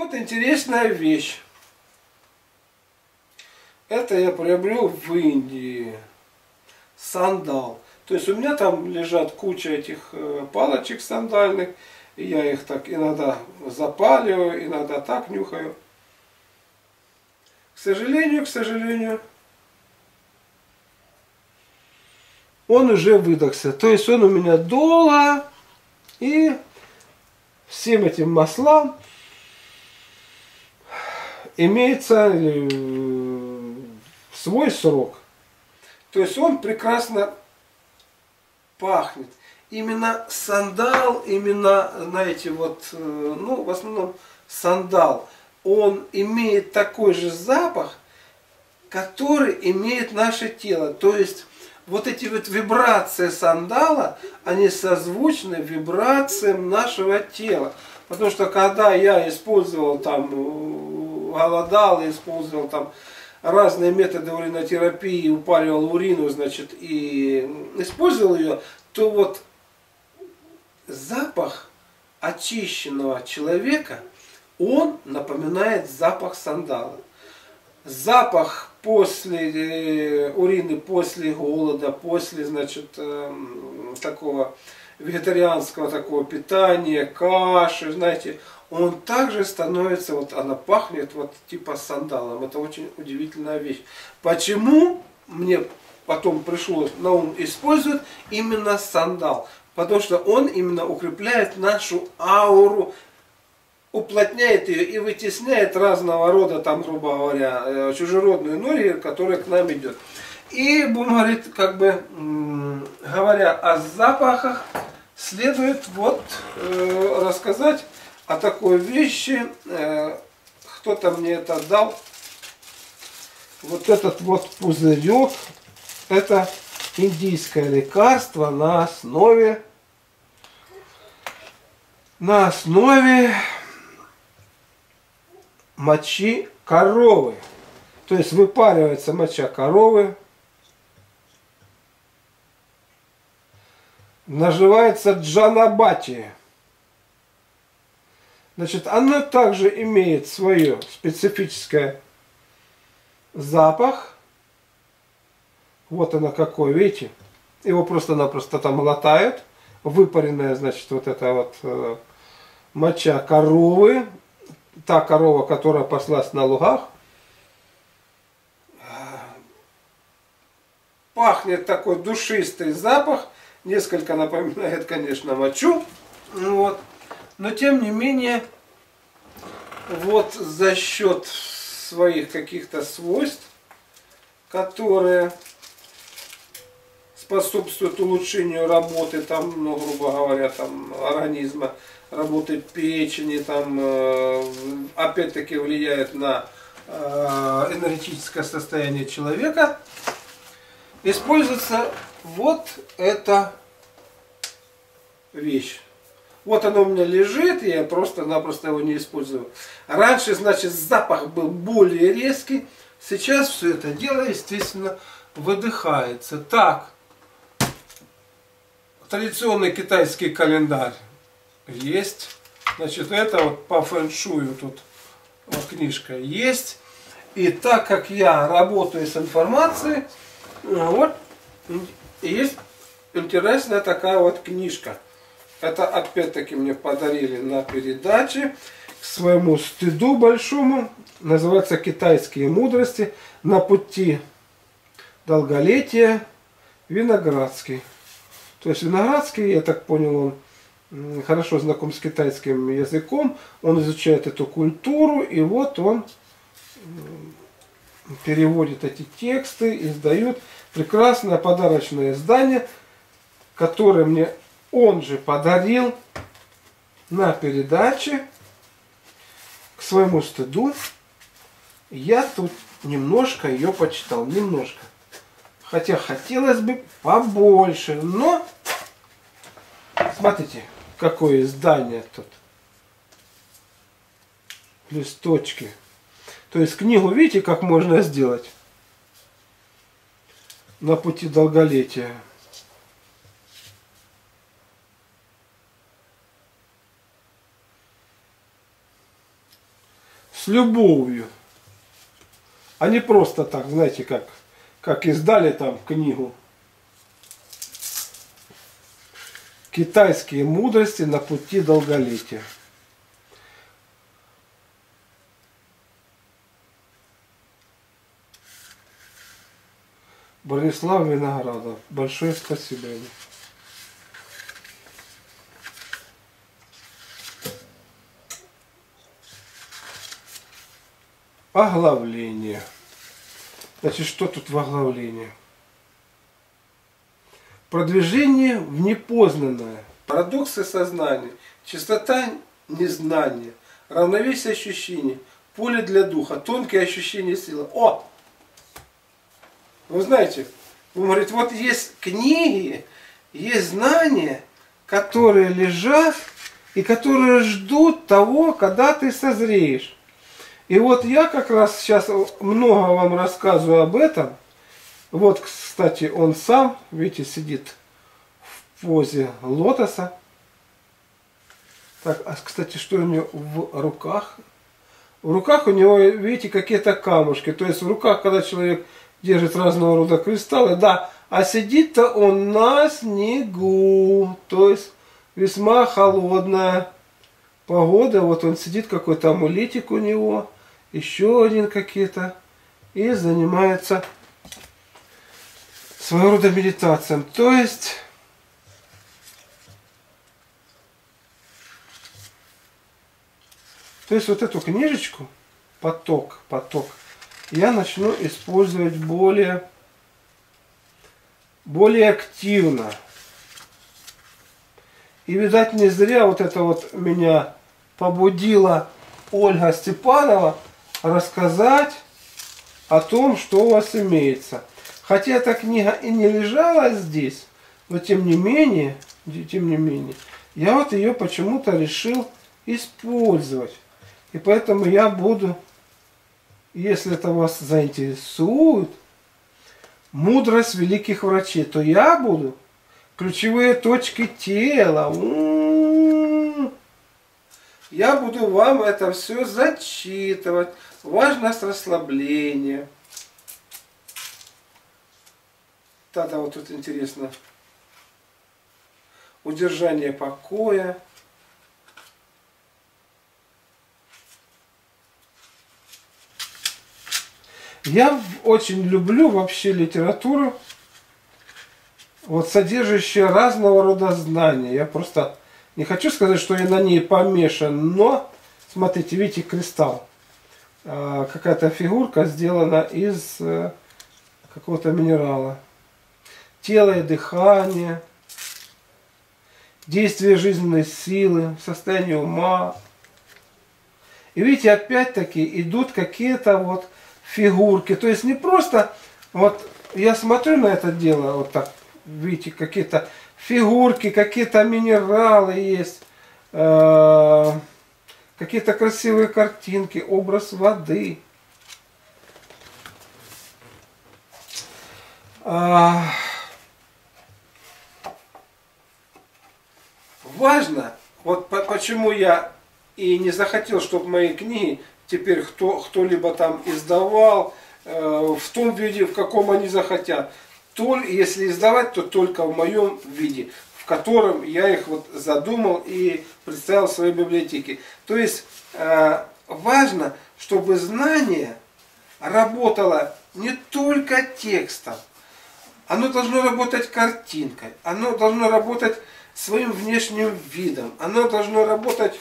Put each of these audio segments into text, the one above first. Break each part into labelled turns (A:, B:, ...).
A: Вот интересная вещь. Это я приобрел в Индии. Сандал. То есть у меня там лежат куча этих палочек сандальных. И я их так иногда запаливаю, иногда так нюхаю. К сожалению, он уже выдохся. То есть он у меня долго. И всем этим маслам имеется свой срок. То есть он прекрасно пахнет. Именно сандал, именно, знаете, вот, ну, в основном сандал, он имеет такой же запах, который имеет наше тело. То есть вот эти вот вибрации сандала, они созвучны вибрациям нашего тела. Потому что когда я использовал там, голодал, использовал там разные методы уринотерапии, упаривал урину, значит, и использовал ее, то вот запах очищенного человека, он напоминает запах сандала. Запах после урины, после голода, после, значит, такого вегетарианского такого питания, каши, знаете, он также становится, вот она пахнет вот типа сандалом. Это очень удивительная вещь. Почему мне потом пришлось на ум использовать именно сандал? Потому что он именно укрепляет нашу ауру, уплотняет ее и вытесняет разного рода, там, грубо говоря, чужеродную энергию, которая к нам идет. И будем говорить, как бы, говоря о запахах, следует вот рассказать о такой вещи. Кто-то мне это дал. Вот этот вот пузырек, это индийское лекарство на основе мочи коровы. То есть выпаривается моча коровы, наживается джанабати. Значит, оно также имеет свое специфическое запах. Вот оно какой, видите? Его просто-напросто там латают. Выпаренная, значит, вот эта вот моча коровы. Та корова, которая паслась на лугах. Пахнет такой душистый запах. Несколько напоминает, конечно, мочу. Вот. Но тем не менее, вот за счет своих каких-то свойств, которые способствуют улучшению работы, там, ну, грубо говоря, там, организма, работы печени, там, опять-таки влияет на энергетическое состояние человека, используется вот эта вещь. Вот оно у меня лежит, я просто-напросто его не использую. Раньше, значит, запах был более резкий. Сейчас все это дело, естественно, выдыхается. Так, традиционный китайский календарь есть. Значит, это вот по фэн-шую тут вот книжка есть. И так как я работаю с информацией, вот, есть интересная такая вот книжка. Это опять-таки мне подарили на передаче, к своему стыду большому. Называется «Китайские мудрости на пути долголетия Виноградский». То есть Виноградский, я так понял, он хорошо знаком с китайским языком, он изучает эту культуру, и вот он переводит эти тексты, издает прекрасное подарочное издание, которое мне он же подарил на передаче. К своему стыду я тут немножко ее почитал, немножко. Хотя хотелось бы побольше, но смотрите, какое издание тут. Листочки. То есть книгу, видите, как можно сделать на пути долголетия. с любовью. А не просто так, знаете, как издали там книгу. Китайские мудрости на пути долголетия. Бронислав Виноградов. Большое спасибо ему. Оглавление. Значит, что тут в оглавлении? Продвижение в непознанное. Парадоксы сознания. Чистота незнания. Равновесие ощущений. Поле для духа. Тонкие ощущения силы. О! Вы знаете, вы говорите, вот есть книги, есть знания, которые лежат и которые ждут того, когда ты созреешь. И вот я как раз сейчас много вам рассказываю об этом. Вот, кстати, он сам, видите, сидит в позе лотоса. Так, а, кстати, что у него в руках? В руках у него, видите, какие-то камушки. То есть в руках, когда человек держит разного рода кристаллы, да, а сидит-то он на снегу. То есть весьма холодная погода. Вот он сидит, какой-то амулетик у него, еще один какие-то. И занимается своего рода медитацией. То есть вот эту книжечку поток, я начну использовать более активно. И, видать, не зря вот это вот меня побудила Ольга Степанова рассказать о том, что у вас имеется. Хотя эта книга и не лежала здесь, но тем не менее, я вот ее почему-то решил использовать. И поэтому я буду, если это вас заинтересует, мудрость великих врачей, то я буду ключевые точки тела. Я буду вам это все зачитывать. Важность расслабления. Тогда вот тут интересно. Удержание покоя. Я очень люблю вообще литературу, вот содержащую разного рода знания. Я просто не хочу сказать, что я на ней помешан, но смотрите, видите, кристалл. Какая-то фигурка сделана из какого-то минерала. Тело и дыхание, действие жизненной силы, состояние ума. И видите, опять-таки идут какие-то вот фигурки. То есть не просто, вот я смотрю на это дело, вот так, видите, какие-то фигурки, какие-то минералы есть, какие-то красивые картинки, образ воды. Важно, вот почему я и не захотел, чтобы мои книги теперь кто-либо там издавал в том виде, в каком они захотят. Если издавать, то только в моем виде, в котором я их вот задумал и представил в своей библиотеке. То есть важно, чтобы знание работало не только текстом, оно должно работать картинкой, оно должно работать своим внешним видом, оно должно работать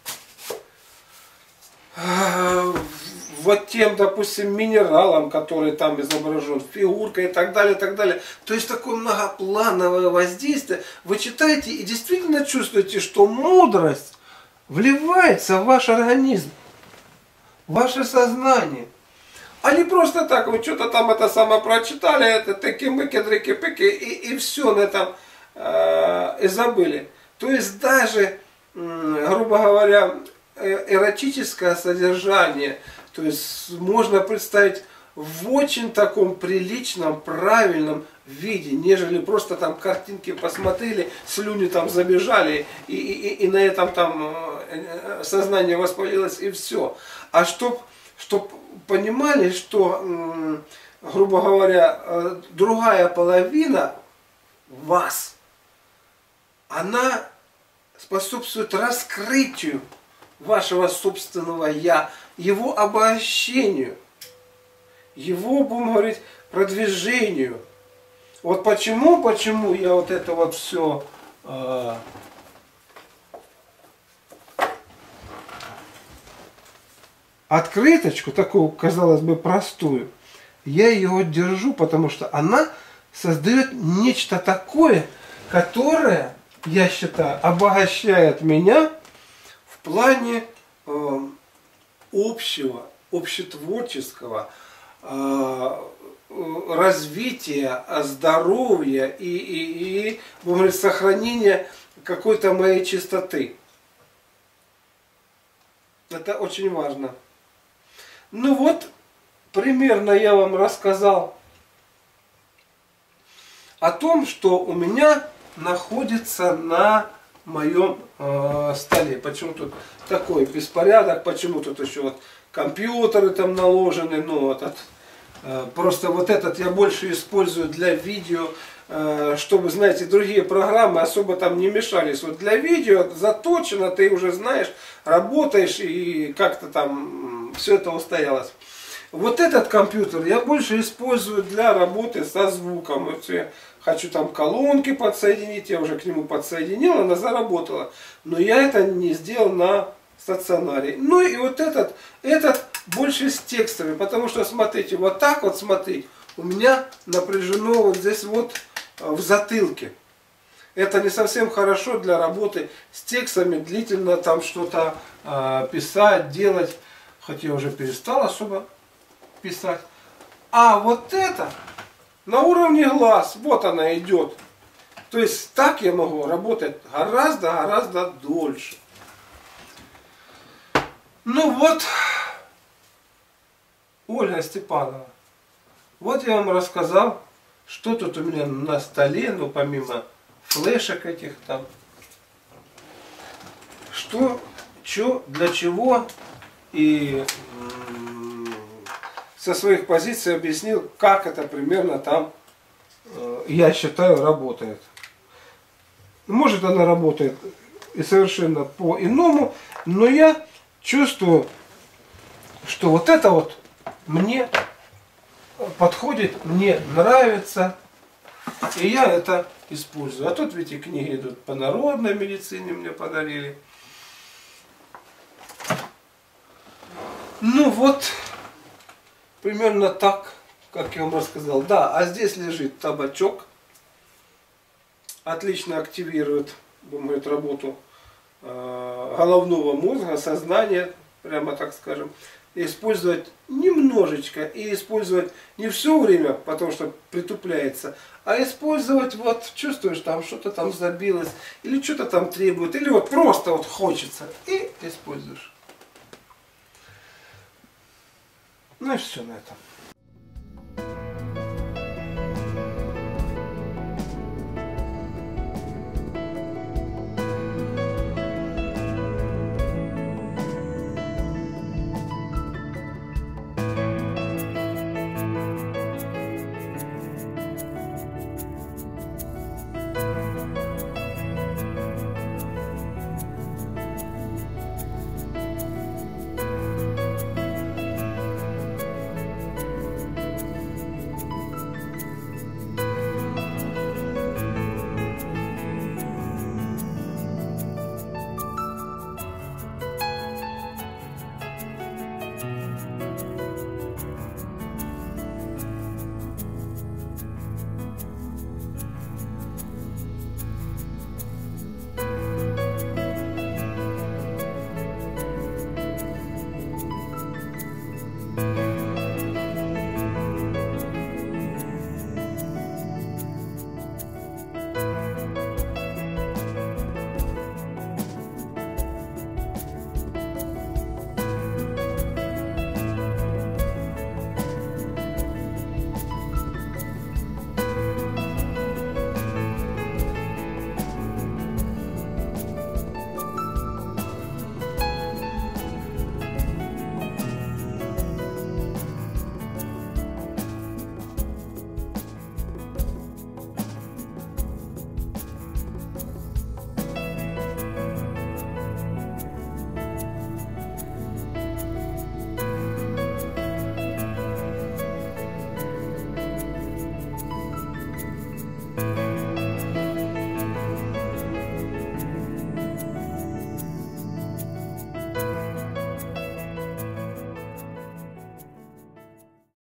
A: вот тем, допустим, минералом, который там изображен, фигуркой и так далее, и так далее. То есть такое многоплановое воздействие. Вы читаете и действительно чувствуете, что мудрость вливается в ваш организм, в ваше сознание. А не просто так, вы что-то там это самое прочитали, это таки-мыки, дрыки-пыки, и все на этом и забыли. То есть даже, грубо говоря, эротическое содержание, то есть можно представить в очень таком приличном, правильном виде, нежели просто там картинки посмотрели, слюни там забежали, и на этом там сознание воспалилось, и все. А чтоб понимали, что, грубо говоря, другая половина вас, она способствует раскрытию вашего собственного «я», его обогащению, его, будем говорить, продвижению. Вот почему я вот это вот все открыточку, такую, казалось бы, простую, я ее держу, потому что она создает нечто такое, которое, я считаю, обогащает меня в плане общего, общетворческого развития, здоровья и будем говорить, сохранения какой-то моей чистоты. Это очень важно. Ну вот, примерно я вам рассказал о том, что у меня находится на моем столе. Почему тут такой беспорядок, почему тут еще вот компьютеры там наложены, ну вот просто вот этот я больше использую для видео, чтобы, знаете, другие программы особо там не мешались. Вот для видео заточено, ты уже знаешь, работаешь и как-то там все это устоялось. Вот этот компьютер я больше использую для работы со звуком. Вот я хочу там колонки подсоединить, я уже к нему подсоединил, она заработала. Но я это не сделал на стационаре. Ну и вот этот больше с текстами, потому что, смотрите, вот так вот смотреть, у меня напряжено вот здесь вот в затылке. Это не совсем хорошо для работы с текстами, длительно там что-то писать, делать, хотя я уже перестал особо писать. А вот это на уровне глаз, вот она идет. То есть так я могу работать гораздо дольше. Ну вот, Ольга Степанова, вот я вам рассказал, что тут у меня на столе, ну помимо флешек этих там, что, для чего, и со своих позиций объяснил, как это примерно там, я считаю, работает. Может, она работает и совершенно по-иному, но я чувствую, что вот это вот мне подходит, мне нравится, и я это использую. А тут ведь и книги идут по народной медицине, мне подарили. Ну вот, примерно так, как я вам рассказал. Да, а здесь лежит табачок. Отлично активирует, думаю, работу головного мозга, сознания, прямо так скажем. Использовать немножечко и использовать не все время, потому что притупляется, а использовать, вот чувствуешь, там что-то там забилось, или что-то там требует, или вот просто вот хочется, и используешь. Ну и все на этом.